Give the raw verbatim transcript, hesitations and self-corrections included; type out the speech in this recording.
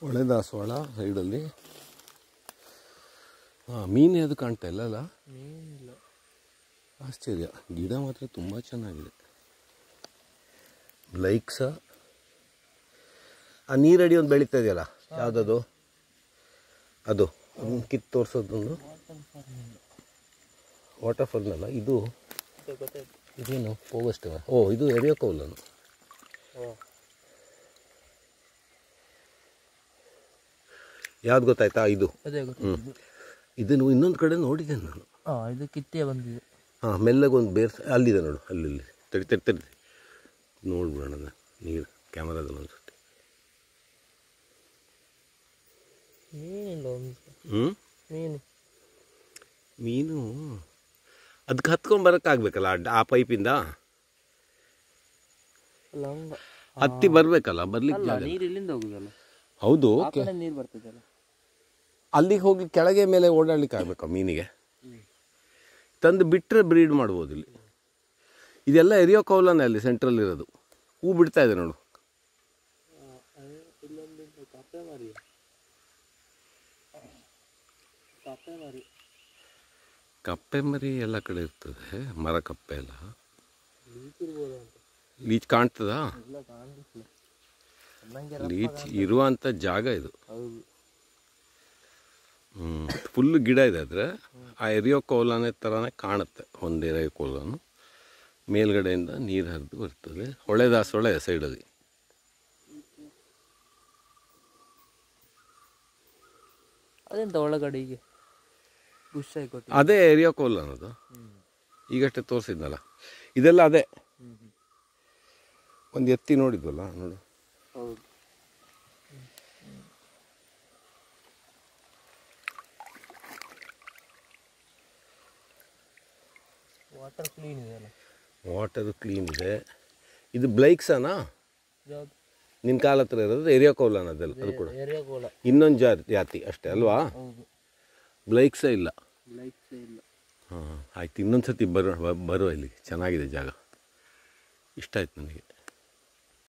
ಒಳ್ಳೆ ದಾಸವಾಳ ಸೈಡಲ್ಲಿ. ಹಾಂ, ಮೀನು ಅದು ಕಾಣ್ತಾ ಇಲ್ಲ ಅಲ್ಲ? ಮೀನಿಲ್ಲ. ಆಶ್ಚರ್ಯ. ಗಿಡ ಮಾತ್ರ ತುಂಬ ಚೆನ್ನಾಗಿದೆ. ಬ್ಲೈಕ್ಸ. ಆ ನೀರಡಿ ಒಂದು ಬೆಳೀತಾ ಇದೆಯಲ್ಲ, ಯಾವುದದು? ಅದು ಅದನ್ನು ಕಿತ್ತು ತೋರಿಸೋದೊಂದು ವಾಟರ್ಫಾಲ್ನಲ್ಲ ಇದು. ಇದೇನು ಹೋಗಷ್ಟೇ. ಓ, ಇದು ಎರಿಯೋಕೌಲನ್. ಯಾವ್ದು ಗೊತ್ತಾಯ್ತಾ? ಇದು. ಹ್ಞೂ, ಇದನ್ನು ಇನ್ನೊಂದು ಕಡೆ ನೋಡಿದ್ದೇನೆ ನಾನು. ಹಾಂ, ಇದು ಕಿತ್ತೇ ಬಂದಿದೆ. ಹಾಂ, ಮೆಲ್ಲಗೆ ಒಂದು ಬೇರೆ ಅಲ್ಲಿದೆ ನೋಡು, ಅಲ್ಲಿ ತಡಿ ತಡಿ ತಡಿ ನೋಡ್ಬಿಡೋಣ ನೀರು ಕ್ಯಾಮರಾದಲ್ಲಿ ಒಂದು ಸತಿ. ಮೀನಿಲ್ಲ ಒಂದು. ಹ್ಞೂ, ಮೀನು ಮೀನು ಅದಕ್ಕೆ ಹತ್ಕೊಂಡು ಬರೋಕ್ಕಾಗಬೇಕಲ್ಲ ಆ ಪೈಪಿಂದ. ಹತ್ತಿ ಬರಬೇಕಲ್ಲ, ಬರ್ಲಿಕ್ಕೆ ನೀರು ಇಲ್ಲಿಂದ ಹೋಗುದಲ್ಲ. ಹೌದು, ನೀರು ಬರ್ತದಲ್ಲ, ಅಲ್ಲಿಗೆ ಹೋಗಿ ಕೆಳಗೆ ಮೇಲೆ ಓಡಾಡ್ಲಿಕ್ಕೆ ಆಗ್ಬೇಕಾ ಮೀನಿಗೆ? ತಂದು ಬಿಟ್ಟರೆ ಬ್ರೀಡ್ ಮಾಡ್ಬೋದು ಇಲ್ಲಿ. ಇದೆಲ್ಲ ಎರಿಯೋಕೌಲನ್ ಅಲ್ಲಿ ಸೆಂಟ್ರಲ್ ಇರೋದು. ಹೂ ಬಿಡ್ತಾ ಇದೆ ನೋಡು. ಕಪ್ಪೆ ಮರಿ ಎಲ್ಲ ಕಡೆ ಇರ್ತದೆ, ಮರ ಕಪ್ಪೆ ಎಲ್ಲ. ಲೀಚ್ ಕಾಣ್ತದಾ? ಲೀಚ್ ಇರುವಂಥ ಜಾಗ ಇದು. ಹ್ಞೂ, ಫುಲ್ ಗಿಡ ಇದೆ. ಆದರೆ ಆ ಎರಿಯೋಕೌಲನ್ ಥರನೇ ಕಾಣುತ್ತೆ. ಒಂದು ಎರಿಯೋಕೌಲನ್ ಮೇಲ್ಗಡೆಯಿಂದ ನೀರು ಹರಿದು ಬರ್ತದೆ. ಹೊಳೆ ದಾಸವಾಳ ಸೈಡಲ್ಲಿ. ಅದೆಂತ ಒಳಗಡೆಗೆ ಅದೇ ಎರಿಯೋಕೌಲನ್ ಅದು. ಈಗಷ್ಟೇ ತೋರಿಸಿದ್ನಲ್ಲ, ಇದೆಲ್ಲ ಅದೇ. ಒಂದು ಎತ್ತಿ ನೋಡಿದ್ವಲ್ಲ, ನೋಡು. ವಾಟರ್ ಕ್ಲೀನ್ ಇದೆ ಅಲ್ಲ? ವಾಟರ್ ಕ್ಲೀನ್ ಇದೆ. ಇದು ಬ್ಲೈಕ್ಸನಾ? ನಿನ್ನ ಕಾಲ ಹತ್ರ ಇರೋದು ಎರಿಯೋಕೌಲನ್. ಅದೆಲ್ಲ ಅದು ಕೂಡ ಇನ್ನೊಂದು ಜಾತಿ ಜಾತಿ ಅಷ್ಟೇ ಅಲ್ವಾ? ಬ್ಲೈಕ್ಸ ಇಲ್ಲ. ಹಾಂ, ಆಯ್ತು. ಇನ್ನೊಂದು ಸತಿ ಬರೋ ಬರುವ ಇಲ್ಲಿ. ಚೆನ್ನಾಗಿದೆ ಜಾಗ, ಇಷ್ಟ ಆಯ್ತು ನನಗೆ.